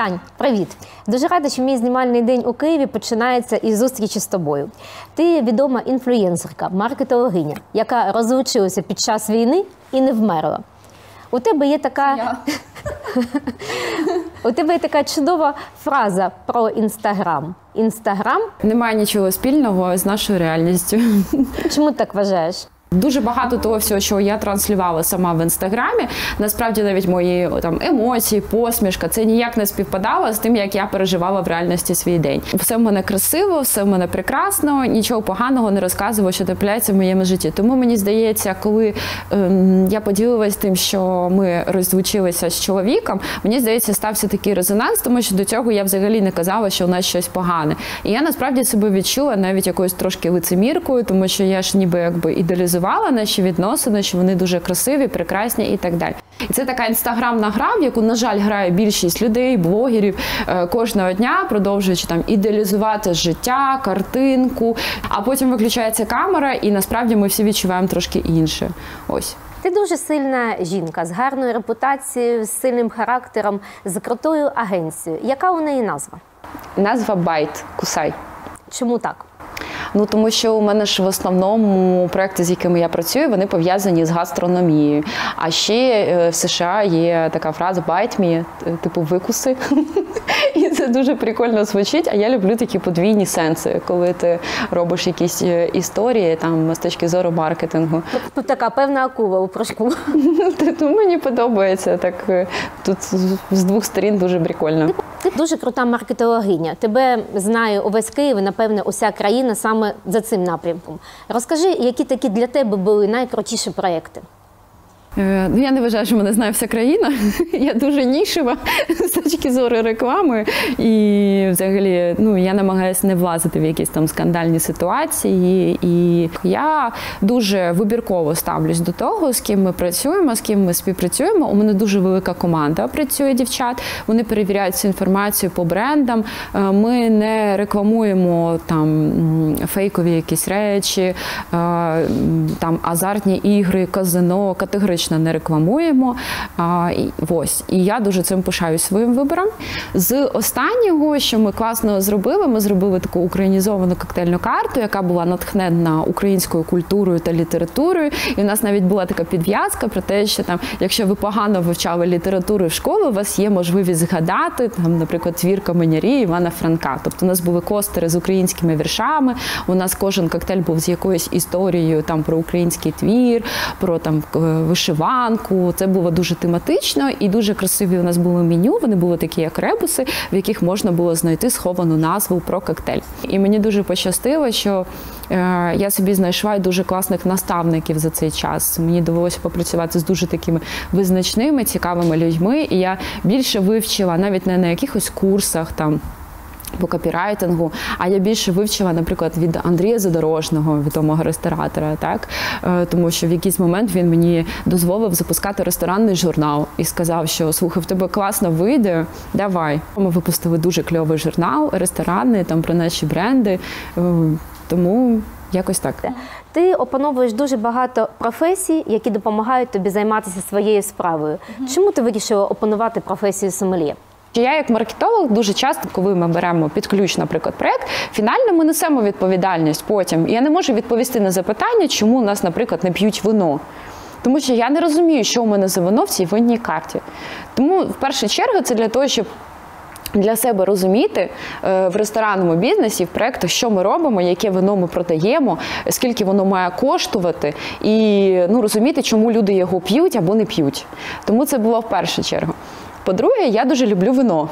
Тань, привіт! Дуже рада, що мій знімальний день у Києві починається із зустрічі з тобою. Ти відома інфлюєнсерка, маркетологиня, яка розлучилася під час війни і не вмерла. У тебе є така... У тебе є така чудова фраза про Інстаграм. Інстаграм немає нічого спільного з нашою реальністю. Чому ти так вважаєш? Дуже багато того всього, що я транслювала сама в Інстаграмі, насправді навіть мої там емоції, посмішка, це ніяк не співпадало з тим, як я переживала в реальності свій день. Все в мене красиво, все в мене прекрасно, нічого поганого не розказувала, що трапляється в моєму житті. Тому мені здається, коли я поділилась тим, що ми розлучилися з чоловіком, мені здається, стався такий резонанс, тому що до цього я взагалі не казала, що у нас щось погане. І я насправді себе відчула навіть якоюсь трошки лицеміркою, тому що я ж ніби якби ідеалізувала наші відносини, що вони дуже красиві, прекрасні і так далі. І це така інстаграмна гра, в яку, на жаль, грає більшість людей, блогерів кожного дня, продовжуючи там ідеалізувати життя, картинку, а потім виключається камера і насправді ми всі відчуваємо трошки інше. Ось. Ти дуже сильна жінка, з гарною репутацією, з сильним характером, з крутою агенцією. Яка у неї назва? Назва Байт, Кусай. Чому так? Ну, тому що у мене ж в основному проекти, з якими я працюю, вони пов'язані з гастрономією. А ще в США є така фраза «bite me», типу «викуси». І це дуже прикольно звучить, а я люблю такі подвійні сенси, коли ти робиш якісь історії там з точки зору маркетингу. Тут така певна акула у порошку. Тому мені подобається, так тут з двох сторін дуже прикольно. Ти дуже крута маркетологиня. Тебе знає увесь Київ і, напевне, уся країна саме за цим напрямком. Розкажи, які такі для тебе були найкрутіші проєкти? Ну, я не вважаю, що мене знає вся країна. Я дуже нішева з точки зору реклами. І взагалі, ну, я намагаюся не влазити в якісь там скандальні ситуації. І я дуже вибірково ставлюсь до того, з ким ми працюємо, з ким ми співпрацюємо. У мене дуже велика команда працює дівчат. Вони перевіряють цю інформацію по брендам. Ми не рекламуємо там фейкові якісь речі, там азартні ігри, казино, категорично не рекламуємо. Ось. І я дуже цим пишаюсь своїм вибором. З останнього, що ми класно зробили, ми зробили таку українізовану коктейльну карту, яка була натхнена українською культурою та літературою. І у нас навіть була така підв'язка про те, що там, якщо ви погано вивчали літературу в школі, у вас є можливість згадати, там, наприклад, твір «Каменярі» Івана Франка. Тобто у нас були костери з українськими віршами, у нас кожен коктейль був з якоюсь історією там, про український твір, про там, вишиванку. Це було дуже тематично і дуже красиві у нас було меню. Вони були такі як ребуси, в яких можна було знайти сховану назву про коктейль. І мені дуже пощастило, що я собі знайшла дуже класних наставників за цей час. Мені довелося попрацювати з дуже такими визначними, цікавими людьми. І я більше вивчила навіть не на якихось курсах там, по копірайтингу, а я більше вивчила, наприклад, від Андрія Задорожного, відомого ресторатора, так? Тому що в якийсь момент він мені дозволив запускати ресторанний журнал і сказав, що, слухай, в тебе класно вийде, давай. Ми випустили дуже кльовий журнал, ресторанний, там про наші бренди, тому якось так. Ти опановуєш дуже багато професій, які допомагають тобі займатися своєю справою. Чому ти вирішила опанувати професію сомельє? Я як маркетолог дуже часто, коли ми беремо під ключ, наприклад, проєкт, фінально ми несемо відповідальність потім. І я не можу відповісти на запитання, чому у нас, наприклад, не п'ють вино. Тому що я не розумію, що у мене за вино в цій винній карті. Тому, в першу чергу, це для того, щоб для себе розуміти в ресторанному бізнесі, в проєктах, що ми робимо, яке вино ми продаємо, скільки воно має коштувати, і розуміти, чому люди його п'ють або не п'ють. Тому це було в першу чергу. По-друге, я дуже люблю вино.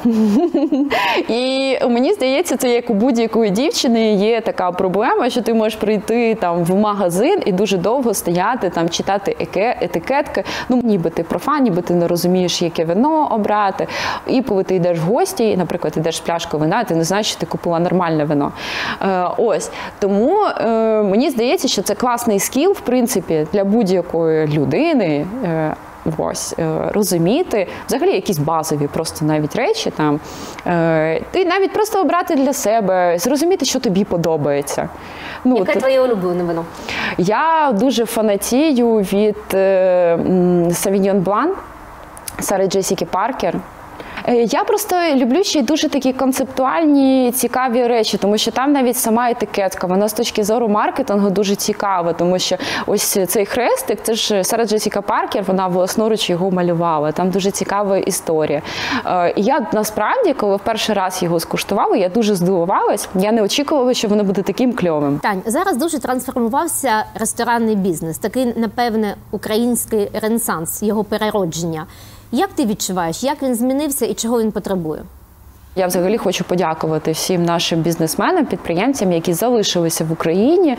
І мені здається, це як у будь-якої дівчини є така проблема, що ти можеш прийти там в магазин і дуже довго стояти, там читати етикетки. Ну, ніби ти профан, ніби ти не розумієш, яке вино обрати. І коли ти йдеш в гості, і, наприклад, йдеш з пляшкою вина, ти не знаєш, що ти купила нормальне вино. Ось. Тому мені здається, що це класний скіл, в принципі, для будь-якої людини. Ось, розуміти, взагалі якісь базові просто навіть речі там. Ти навіть просто обрати для себе, зрозуміти, що тобі подобається. Яке твоє улюблене вино? Я дуже фанатію від Sauvignon Blanc Сари Джесіки Паркер. Я просто люблю ще й дуже такі концептуальні, цікаві речі, тому що там навіть сама етикетка, вона з точки зору маркетингу дуже цікава, тому що ось цей хрестик, це ж Сара Джесіка Паркер, вона власноруч його малювала, там дуже цікава історія. І я насправді, коли в перший раз його скуштувала, я дуже здивувалась, я не очікувала, що воно буде таким кльовим. Тань, зараз дуже трансформувався ресторанний бізнес, такий, напевне, український ренесанс, його переродження. Як ти відчуваєш, як він змінився і чого він потребує? Я взагалі хочу подякувати всім нашим бізнесменам, підприємцям, які залишилися в Україні,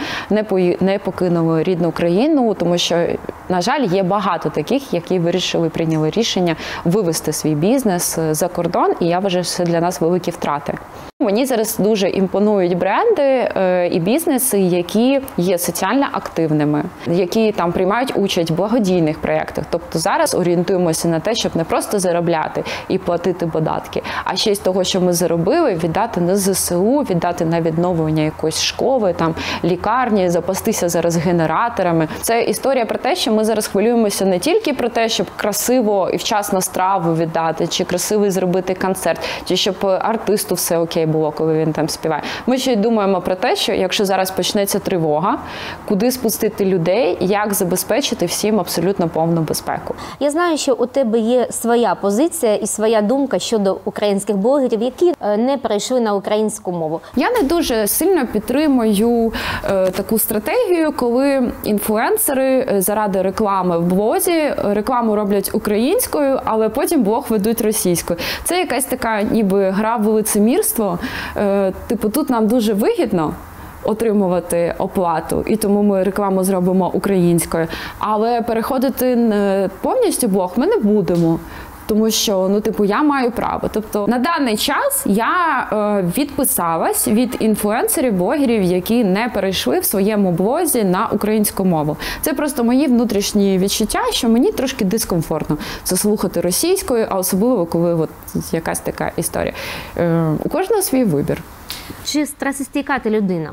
не покинули рідну країну, тому що, на жаль, є багато таких, які прийняли рішення вивести свій бізнес за кордон, і я вважаю, що це для нас великі втрати. Мені зараз дуже імпонують бренди і бізнеси, які є соціально активними, які там приймають участь в благодійних проєктах. Тобто зараз орієнтуємося на те, щоб не просто заробляти і платити податки, а ще й з того, що ми заробили, віддати на ЗСУ, віддати на відновлення якоїсь школи, там лікарні, запастися зараз генераторами. Це історія про те, що ми зараз хвилюємося не тільки про те, щоб красиво і вчасно страву віддати, чи красивий зробити концерт, чи щоб артисту все окей було, коли він там співає. Ми ще й думаємо про те, що якщо зараз почнеться тривога, куди спустити людей, як забезпечити всім абсолютно повну безпеку. Я знаю, що у тебе є своя позиція і своя думка щодо українських блогерів, які не перейшли на українську мову. Я не дуже сильно підтримую таку стратегію, коли інфлюенсери заради реклами в блозі рекламу роблять українською, але потім блог ведуть російською. Це якась така ніби гра в лицемірство. Типу, тут нам дуже вигідно отримувати оплату, і тому ми рекламу зробимо українською. Але переходити повністю блог ми не будемо. Тому що, я маю право. Тобто, на даний час я відписалась від інфлюенсерів, блогерів, які не перейшли в своєму блозі на українську мову. Це просто мої внутрішні відчуття, що мені трошки дискомфортно це слухати російською, а особливо, коли якась така історія. У кожного свій вибір. Чи стресостійка ти людина?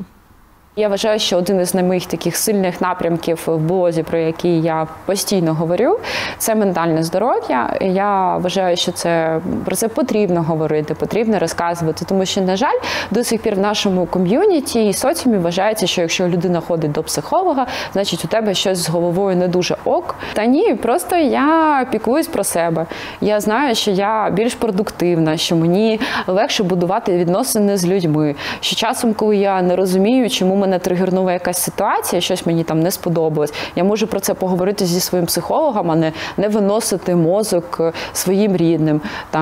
Я вважаю, що один із моїх таких сильних напрямків в блозі, про який я постійно говорю, це ментальне здоров'я. Я вважаю, що про це потрібно говорити, потрібно розказувати, тому що, на жаль, до сих пір в нашому ком'юніті і соціумі вважається, що якщо людина ходить до психолога, значить у тебе щось з головою не дуже ок. Та ні, просто я піклуюсь про себе. Я знаю, що я більш продуктивна, що мені легше будувати відносини з людьми, що часом, коли я не розумію, чому мене тригернула якась ситуація, щось мені там не сподобалось, я можу про це поговорити зі своїм психологом, а не виносити мозок своїм рідним,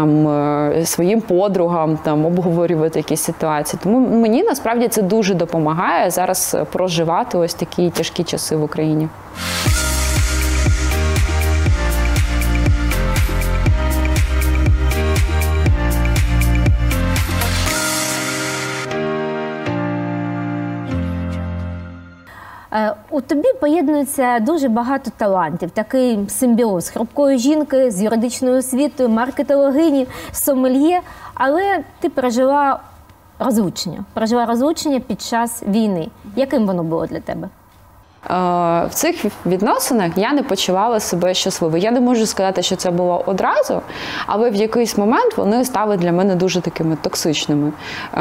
своїм подругам, обговорювати якісь ситуації. Тому мені насправді це дуже допомагає зараз проживати ось такі тяжкі часи в Україні. У тобі поєднується дуже багато талантів, такий симбіоз хрупкої жінки з юридичною освітою, маркетологині, сомельє, але ти пережила розлучення під час війни. Яким воно було для тебе? В цих відносинах я не почувала себе щасливою. Я не можу сказати, що це було одразу, але в якийсь момент вони стали для мене дуже такими токсичними.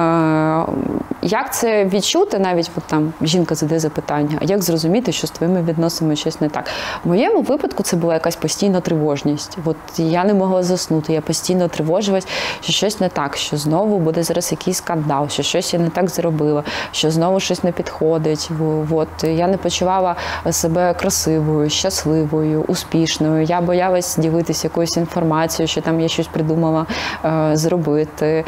Як це відчути? Навіть жінка задає запитання, а як зрозуміти, що з твоїми відносинами щось не так? В моєму випадку це була якась постійна тривожність. Я не могла заснути, я постійно тривожилась, що щось не так, що знову буде зараз якийсь скандал, що щось я не так зробила, що знову щось не підходить. Я не почувала себе красивою, щасливою, успішною. Я боялась ділитися якоюсь інформацією, що там я щось придумала зробити.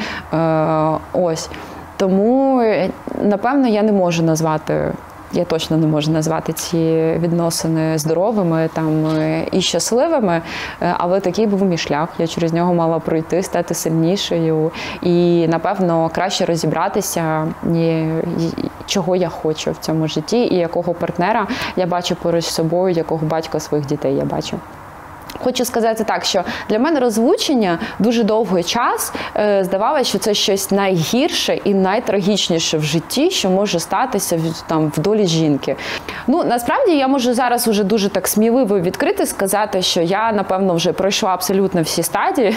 Тому, напевно, я точно не можу назвати ці відносини здоровими і щасливими, але такий був мій шлях. Я через нього мала пройти, стати сильнішою і, напевно, краще розібратися, чого я хочу в цьому житті і якого партнера я бачу поруч з собою, якого батька своїх дітей я бачу. Хочу сказати так, що для мене розлучення дуже довгий час здавалося, що це щось найгірше і найтрагічніше в житті, що може статися в долі жінки. Ну, насправді, я можу зараз уже дуже так сміливо відкрити сказати, що я, напевно, вже пройшла абсолютно всі стадії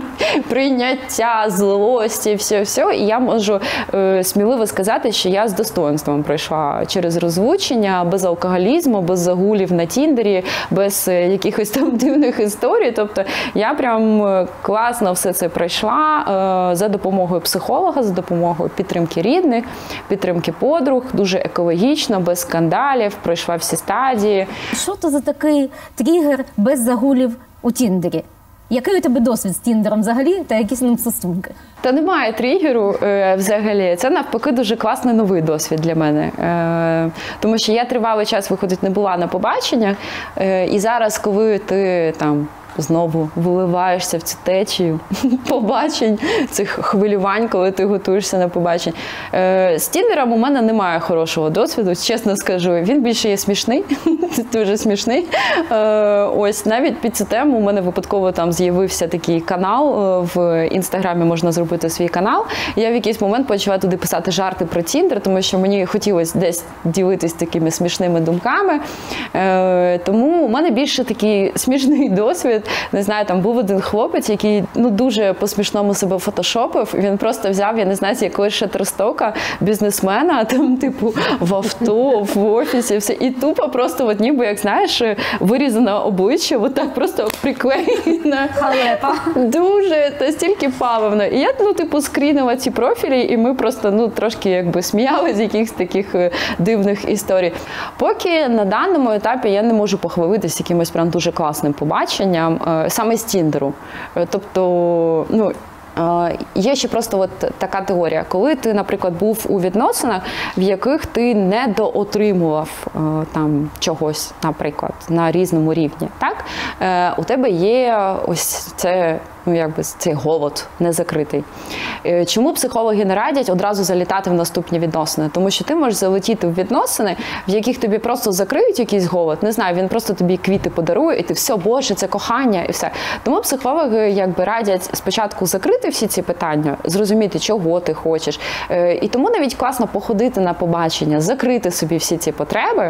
прийняття, злості, все-все, і я можу сміливо сказати, що я з достоинством пройшла через розлучення, без алкоголізму, без загулів на Тіндері, без якихось там дивних історій. Тобто я прям класно все це пройшла за допомогою психолога, за допомогою підтримки рідних, підтримки подруг, дуже екологічно, без скандалів, пройшла всі стадії. Що то за такий тригер без загулів у Тіндері? Який у тебе досвід з Тіндером взагалі та якісь з ним стосунки? Та немає тригеру взагалі. Це навпаки дуже класний новий досвід для мене. Тому що я тривалий час, виходить, не була на побаченнях. І зараз, коли ти там знову виливаєшся в цю течію побачень, цих хвилювань, коли ти готуєшся на побачення. З Тіндером у мене немає хорошого досвіду, чесно скажу. Він більше є смішний, дуже смішний. Ось, навіть під цю тему у мене випадково там з'явився такий канал, в Інстаграмі можна зробити свій канал. Я в якийсь момент почала туди писати жарти про Тіндер, тому що мені хотілося десь ділитись такими смішними думками. Тому у мене більше такий смішний досвід. Не знаю, там був один хлопець, який дуже по-смішному себе фотошопив. Він просто взяв, я не знаю, з якогось шатерстока бізнесмена, там, типу, в авто, в офісі, все. І тупо просто, ніби, як знаєш, вирізане обличчя, так просто приклеєне. Халепа. Дуже, настільки паливно. І я, скрінила ці профілі, і ми просто, трошки, якби, сміялися з якихось таких дивних історій. Поки на даному етапі я не можу похвалитися якимось прям дуже класним побаченням, саме з Тіндеру. Тобто, є ще просто така теорія. Коли ти, наприклад, був у відносинах, в яких ти не доотримував там чогось, наприклад, на різному рівні, так? У тебе є ось це, цей голод незакритий. Чому психологи не радять одразу залітати в наступні відносини? Тому що ти можеш залетіти в відносини, в яких тобі просто закриють якийсь голод, не знаю, він просто тобі квіти подарує, і ти все, боже, це кохання, і все. Тому психологи радять спочатку закрити всі ці питання, зрозуміти, чого ти хочеш. І тому навіть класно походити на побачення, закрити собі всі ці потреби,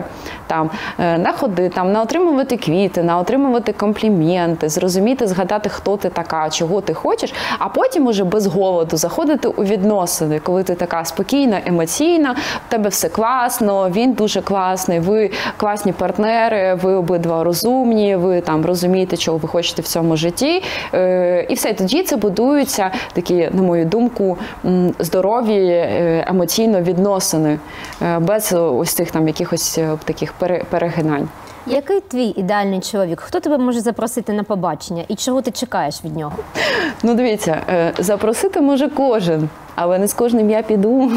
наотримувати квіти, наотримувати компліменти, зрозуміти, згадати, хто ти така, чого ти хочеш, а потім уже без голоду заходити у відносини, коли ти така спокійна, емоційна, в тебе все класно, він дуже класний, ви класні партнери, ви обидва розумні, ви розумієте, чого ви хочете в цьому житті. І все, тоді це будуються такі, на мою думку, здорові емоційно відносини, без ось цих якихось таких перегинань. Який твій ідеальний чоловік? Хто тебе може запросити на побачення і чого ти чекаєш від нього? Дивіться, запросити може кожен, але не з кожним я піду.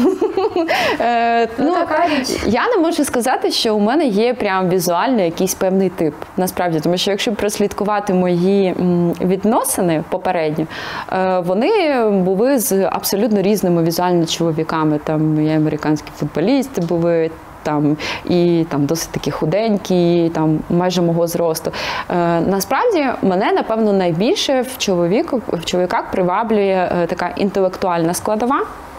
Я не можу сказати, що у мене є прям візуально якийсь певний тип, насправді, тому що якщо прослідкувати мої відносини попередні, вони були з абсолютно різними візуальними чоловіками. Там і американські футболісти були, і досить такі худенькі, майже мого зросту. Насправді, мене, напевно, найбільше в чоловіках приваблює така інтелектуальна складова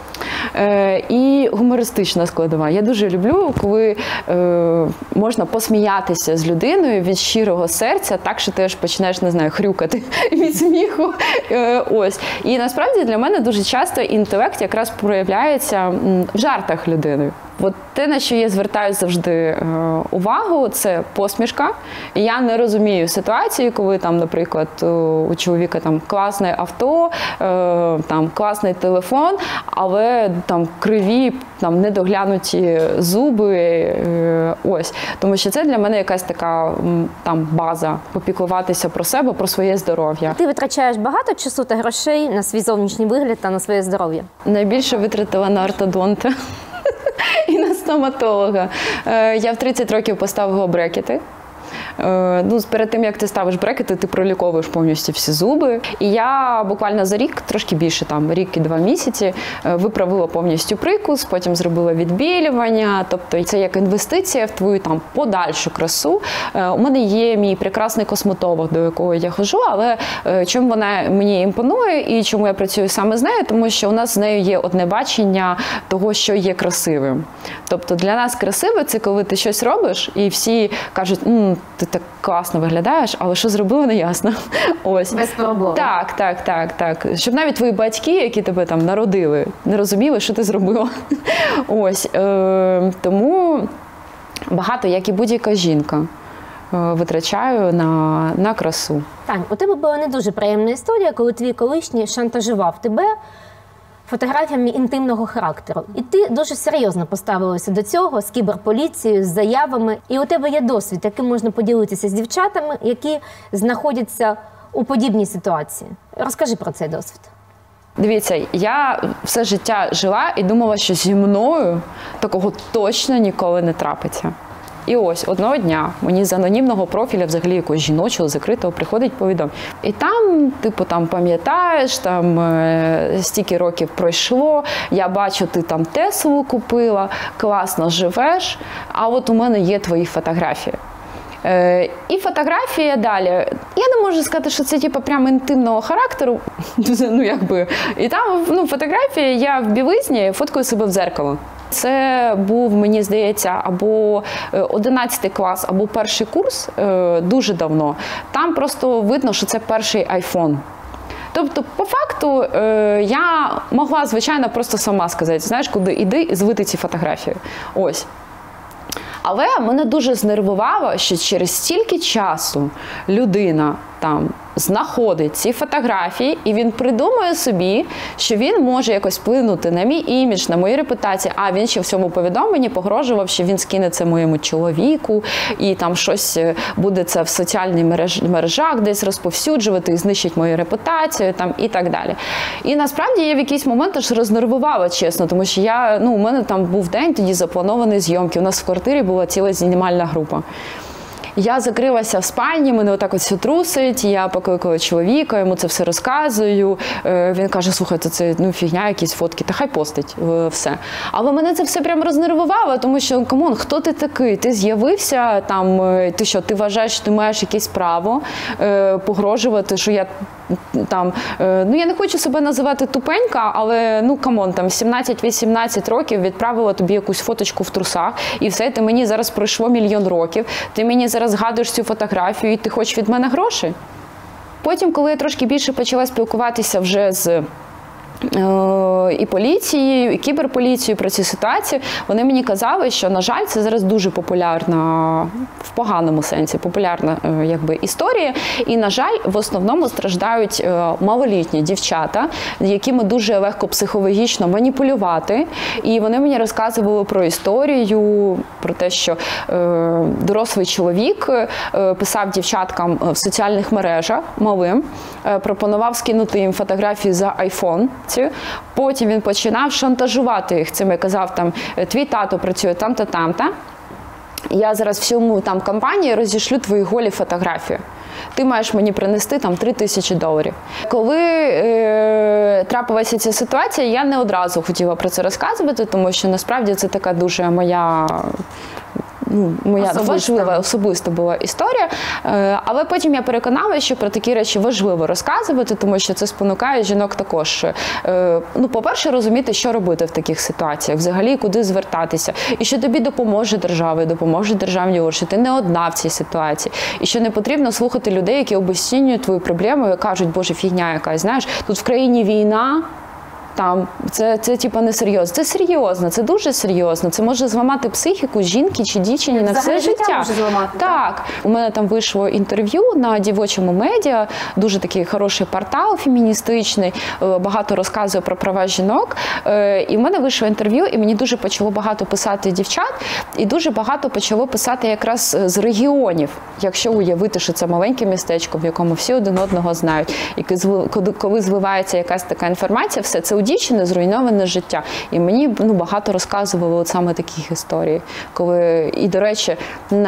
і гумористична складова. Я дуже люблю, коли можна посміятися з людиною від щирого серця, так, що ти аж почнеш, не знаю, хрюкати від сміху. Ось. І насправді для мене дуже часто інтелект якраз проявляється в жартах людини. Те, на що я звертаю завжди увагу, це посмішка. І я не розумію ситуації, коли, наприклад, у чоловіка класне авто, класний телефон, але криві, недоглянуті зуби. Ось. Тому що це для мене якась така база попіклуватися про себе, про своє здоров'я. Ти витрачаєш багато часу та грошей на свій зовнішній вигляд та на своє здоров'я? Найбільше витратила на ортодонта і на стоматолога. Я в 30 років поставила брекети. Перед тим, як ти ставиш брекети, ти проліковуєш повністю всі зуби. І я буквально за рік, трошки більше, рік і 2 місяці, виправила повністю прикус, потім зробила відбілювання. Тобто це як інвестиція в твою подальшу красу. У мене є мій прекрасний косметолог, до якого я ходжу, але чому вона мені імпонує і чому я працюю саме з нею? Тому що у нас з нею є одне бачення того, що є красивим. Тобто для нас красиве – це коли ти щось робиш і всі кажуть, ти так класно виглядаєш, але що зробили, не ясно. Ось. Без проблем. Так. Щоб навіть твої батьки, які тебе народили, не розуміли, що ти зробила. Ось. Тому багато, як і будь-яка жінка, витрачаю на красу. Тань, у тебе була не дуже приємна історія, коли твій колишній шантажував тебе фотографіями інтимного характеру. І ти дуже серйозно поставилася до цього з кіберполіцією, з заявами. І у тебе є досвід, яким можна поділитися з дівчатами, які знаходяться у подібній ситуації. Розкажи про цей досвід. Дивіться, я все життя жила і думала, що зі мною такого точно ніколи не трапиться. І ось одного дня мені з анонімного профіля, взагалі якогось жіночого, закритого, приходить повідомлення. І там, пам'ятаєш, стільки років пройшло, я бачу, ти Теслу купила, класно живеш, а от у мене є твої фотографії. І фотографія далі. Я не можу сказати, що це прямо інтимного характеру. І там фотографія, я в білизні фоткаю себе в дзеркало. Це був, мені здається, або 11 клас, або перший курс, дуже давно. Там просто видно, що це перший айфон. Тобто, по факту, я могла, звичайно, просто сама сказати, знаєш, куди іди і звити ці фотографії. Ось. Але мене дуже знервувало, що через стільки часу людина знаходить ці фотографії, і він придумує собі, що він може якось вплинути на мій імідж, на мою репутацію. А він ще в цьому повідомленні погрожував, що він скине це моєму чоловіку, і щось буде це в соціальних мережах десь розповсюджувати, і знищить мою репутацію, і так далі. І насправді я в якийсь момент аж рознервувала, чесно, тому що у мене був день тоді запланований зйомки. У нас в квартирі була ціла знімальна група. Я закрилася в спальні, мене отак все трусить, я покликала чоловіка, йому це все розказую. Він каже, слухайте, це фігня, якісь фотки, та хай постить, все. Але мене це все прям рознервувало, тому що, камон, хто ти такий? Ти з'явився, ти що, ти вважаєш, що ти маєш якесь право погрожувати, що я я не хочу себе називати тупенька, але, камон, 17-18 років відправила тобі якусь фоточку в трусах, і все, ти мені зараз пройшло 1 мільйон років, ти мені зараз згадуєш цю фотографію, і ти хочеш від мене гроші? Потім, коли я трошки більше почала спілкуватися вже з і поліцією, і кіберполіцією про цю ситуацію, вони мені казали, що, на жаль, це зараз дуже популярна, в поганому сенсі, популярна історія. І, на жаль, в основному страждають малолітні дівчата, якими дуже легко психологічно маніпулювати. І вони мені розказували про історію, про те, що дорослий чоловік писав дівчаткам в соціальних мережах малим, пропонував скинути їм фотографії за iPhone. Потім він починав шантажувати їх цим і казав, твій тато працює там-то, там-то. Я зараз всьому компанії розішлю твої голі фотографії. Ти маєш мені принести $3000. Коли трапилася ця ситуація, я не одразу хотіла про це розказувати, тому що насправді це така дуже моя важлива, особиста була історія. Але потім я переконалася, що про такі речі важливо розказувати, тому що це спонукає жінок також, по-перше, розуміти, що робити в таких ситуаціях, взагалі, куди звертатися. І що тобі допоможе держава, допоможе державні органи, що ти не одна в цій ситуації. І що не потрібно слухати людей, які обесцінюють твою проблему і кажуть, боже, фігня якась, знаєш, тут в країні війна, це несерйозно. Це серйозно, це дуже серйозно. Це може зламати психіку жінки чи дівчині на все життя. Може зламати, так. У мене вийшло інтерв'ю на дівочому медіа, дуже такий хороший портал феміністичний, багато розказує про права жінок. І в мене вийшло інтерв'ю, і мені дуже почало багато писати дівчат, і дуже багато почало писати якраз з регіонів, якщо уявити, що це маленьке містечко, в якому всі один одного знають. І коли зливається якась така інформація, все це у дівчини зруйноване життя. І мені багато розказували саме таких історій. І, до речі,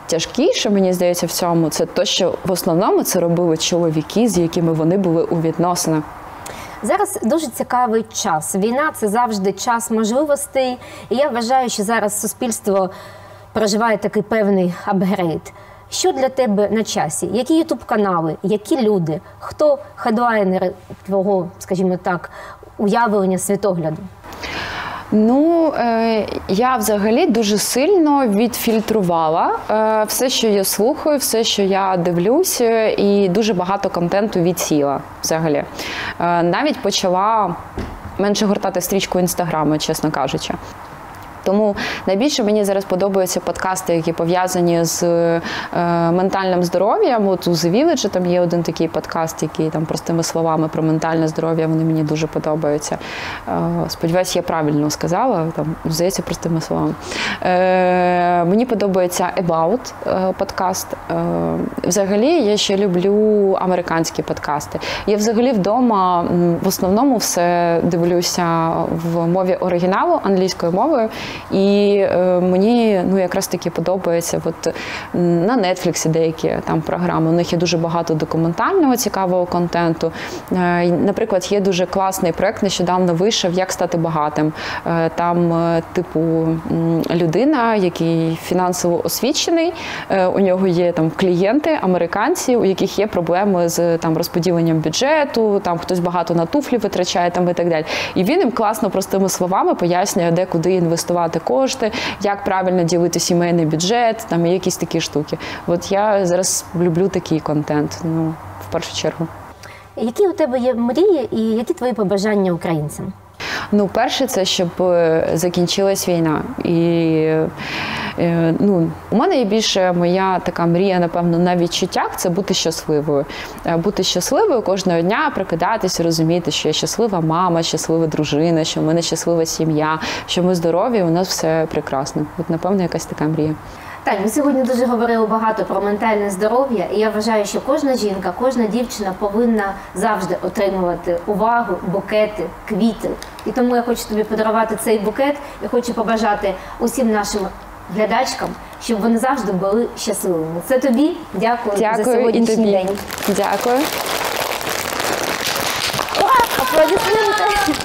тяжкіше, мені здається, в цьому, це те, що в основному це робили чоловіки, з якими вони були у відносинах. Зараз дуже цікавий час. Війна – це завжди час можливостей. І я вважаю, що зараз суспільство проживає такий певний апгрейд. Що для тебе на часі? Які ютуб-канали? Які люди? Хто хедлайнери твого, скажімо так, уявлення, світогляду? Ну, я взагалі дуже сильно відфільтрувала все, що я слухаю, все, що я дивлюся, і дуже багато контенту відсіла взагалі. Навіть почала менше гортати стрічку Інстаграму, чесно кажучи. Тому найбільше мені зараз подобаються подкасти, які пов'язані з ментальним здоров'ям. От у The Village там є один такий подкаст, який там простими словами про ментальне здоров'я, вони мені дуже подобаються. Сподіваюсь, я правильно сказала, там, здається, простими словами. Мені подобається About подкаст. Взагалі, я ще люблю американські подкасти. Я взагалі вдома в основному все дивлюся в мові оригіналу, англійською мовою. І мені якраз таки подобається на Netflix деякі там програми. У них є дуже багато документального цікавого контенту. Наприклад, є дуже класний проект, нещодавно вийшов «Як стати багатим». Там, людина, який фінансово освічений, у нього є там клієнти, американці, у яких є проблеми з там розподіленням бюджету, там хтось багато на туфлі витрачає там і так далі. І він їм класно простими словами пояснює, де куди інвестувати кошти, як правильно ділити сімейний бюджет, там і якісь такі штуки. От я зараз люблю такий контент, в першу чергу. Які у тебе є мрії і які твої побажання українцям? Перше, це щоб закінчилась війна. І у мене є більше моя така мрія, напевно, на відчуттях – це бути щасливою. Бути щасливою кожного дня, прокидатися, розуміти, що я щаслива мама, щаслива дружина, що в мене щаслива сім'я, що ми здорові, у нас все прекрасно. От, напевно, якась така мрія. Так, ми сьогодні дуже говорили багато про ментальне здоров'я, і я вважаю, що кожна жінка, кожна дівчина повинна завжди отримувати увагу, букети, квіти. І тому я хочу тобі подарувати цей букет і хочу побажати усім нашим глядачкам, щоб вони завжди були щасливими. Це тобі. Дякую за сьогоднішній день. Дякую. Ура! Аплодисменти!